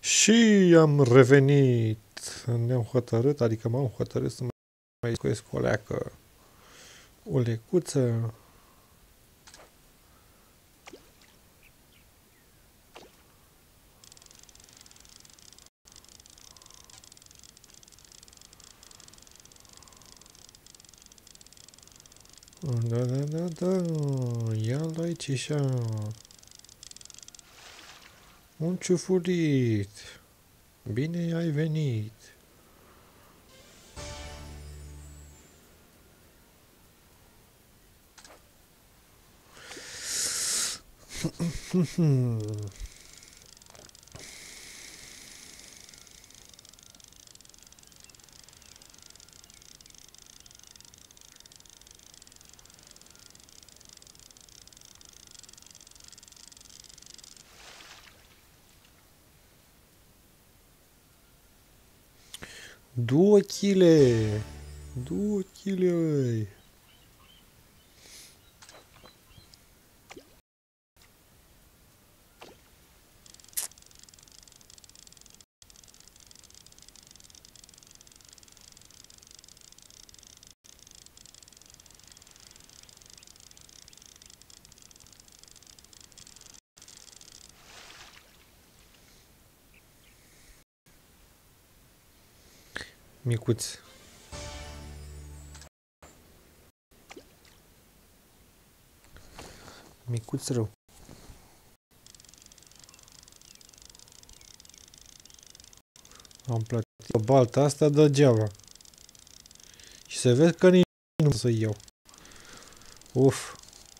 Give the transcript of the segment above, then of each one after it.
Și am revenit. Ne-am hotărât, adică m-am hotărât să mai scoesc o leacă. O lecuță. Da. Ia-l aici așa. Un ciufulit. Bine ai venit. Două chile. 2 chile. Micuț. Micuț rău. Am plătit balta asta degeaba. Și se vede că nici nu să iau. Uf.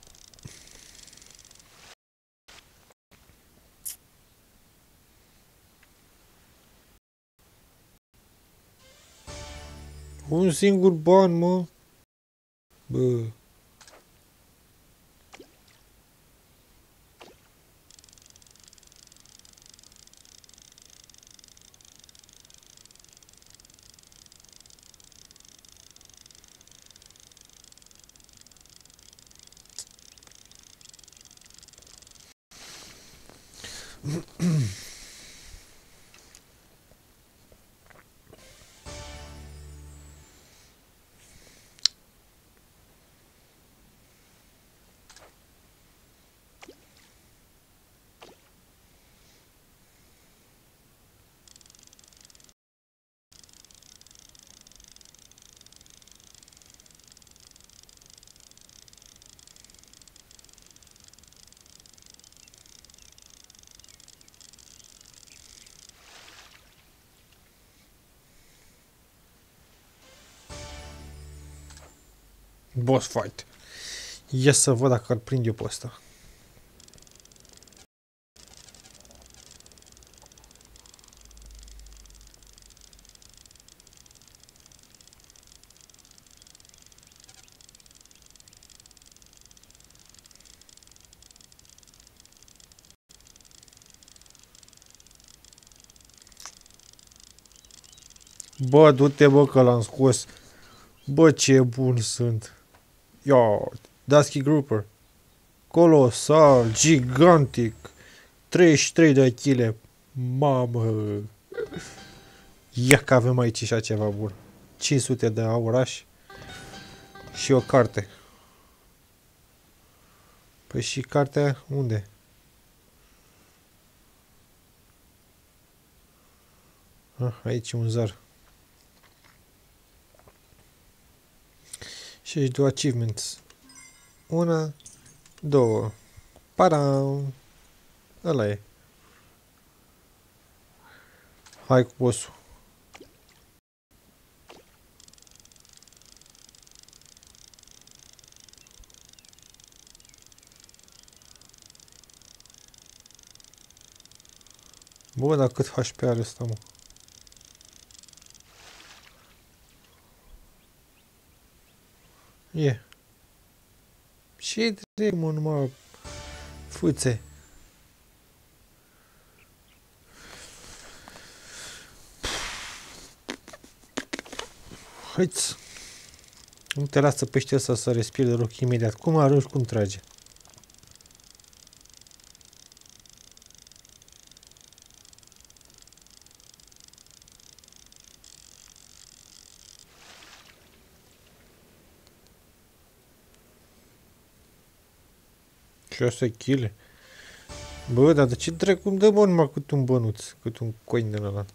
Un singur ban, mă. Bă. Boss fight. Ia să văd dacă îl prind eu pe ăsta. Bă, du-te, bă, că l-am scos. Bă, ce bun sunt. Ia, Dusky Grouper. Colosal, gigantic. 33 de kg. Mamă. Ia că avem aici așa ceva bun. 500 de auraș. Și o carte. Păi și cartea unde? Ah, aici un zar. 62 achievements. 1, 2. Param. Ăla e. Hai cu bossul. Bă, dar cât HP are ăsta, mă? E. Ce trebuie, mă, numai fâțe. Haiți. Nu te lasă pește ăsta să respiri deloc imediat. Cum arunci, cum trage? 6 kg. Bă, dar de ce dracu îmi dă, bă, numai cât un bănuț, cât un coin din ăla?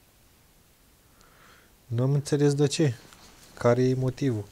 N-am înțeles de ce. Care e motivul?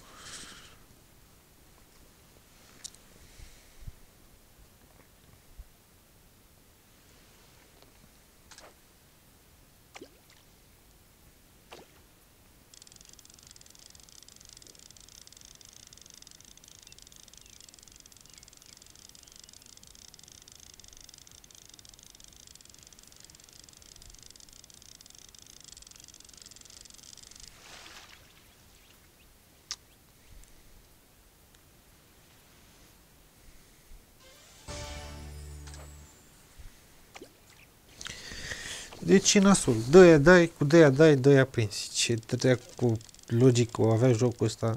Deci e nasul. Dă-i dai, cu dă-i dai, dă-i aprinsi. Ce dracu logic o avea jocul ăsta.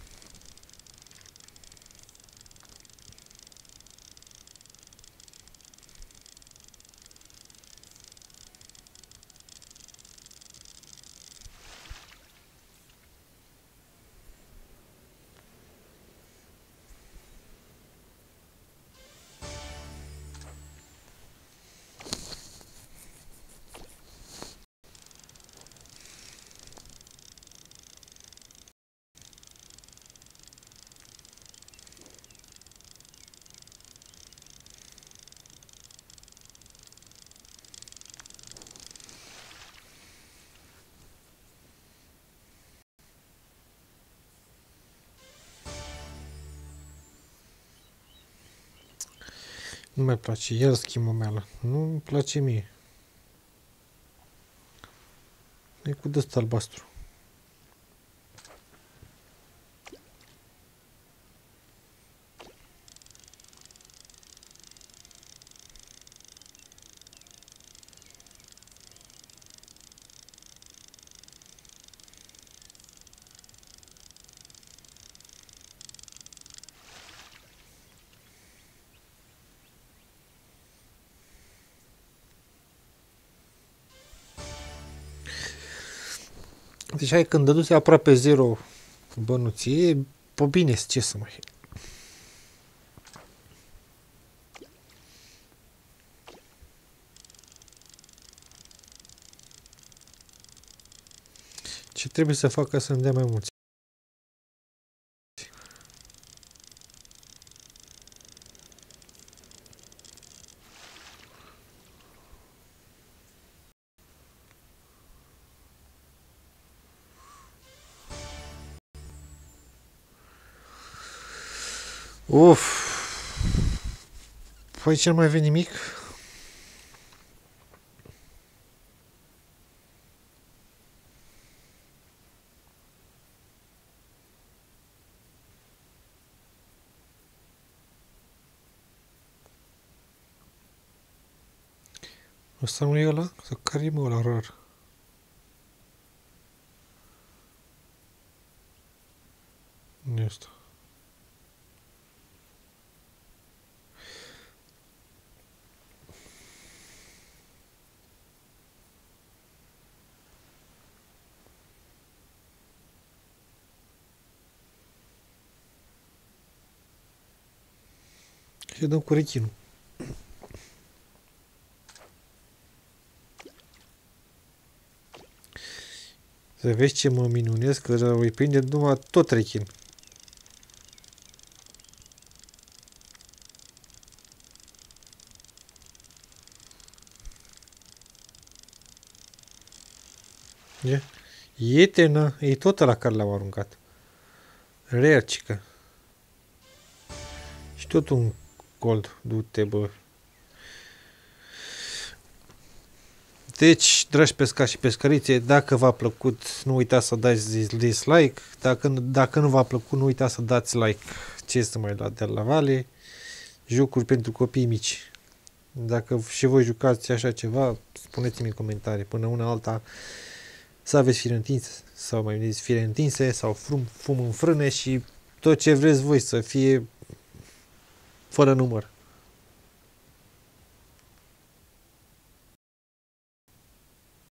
Nu mai place, el schimbă meală. Nu-mi place mie. E cu dăsta albastru. Deci hai când dăduse aproape 0 bănuție, pe bine, ce să mai... Ce trebuie să fac ca să-mi dea mai mulți? Uf! Păi ce nu mai vine nimic? Ăsta nu e ăla? Sau care e mă ăla rar? Nu e ăsta. Și dăm cu rechinul. Să vezi ce mă minunez, că îi prinde numai tot rechin. E? Ietena, e tot la care l-am aruncat. Rercică. Și tot un gold, du-te, bă. Deci, dragi pescari și pescărițe, dacă v-a plăcut, nu uitați să dați dislike. Dacă nu v-a plăcut, nu uitați să dați like. Ce să mai la de la Vale? Jocuri pentru copii mici. Dacă și voi jucați așa ceva, spuneți-mi în comentarii. Până una alta, să aveți fire întinse, sau mai bine zis fire întinse, sau fum în frâne și tot ce vreți voi să fie fără număr.